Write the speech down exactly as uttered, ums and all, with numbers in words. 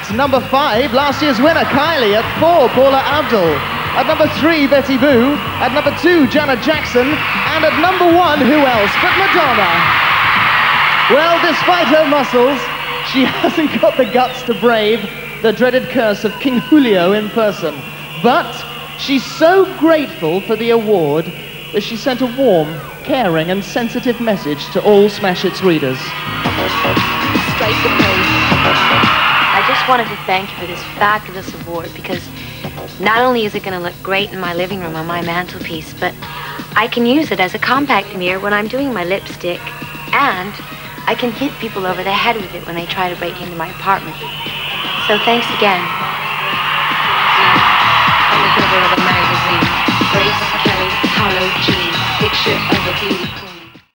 At number five, last year's winner, Kylie. At four, Paula Abdul. At number three, Betty Boo. At number two, Janet Jackson. And at number one, who else but Madonna? Well, despite her muscles, she hasn't got the guts to brave the dreaded curse of King Julio in person. But she's so grateful for the award that she sent a warm, caring and sensitive message to all Smash Hits readers. Straight to praise. I just wanted to thank you for this fabulous award, because not only is it going to look great in my living room on my mantelpiece, but I can use it as a compact mirror when I'm doing my lipstick, and I can hit people over the head with it when they try to break into my apartment. So thanks again. On the cover of a magazine, Grace Kelly, Hollow G, picture of a beauty queen.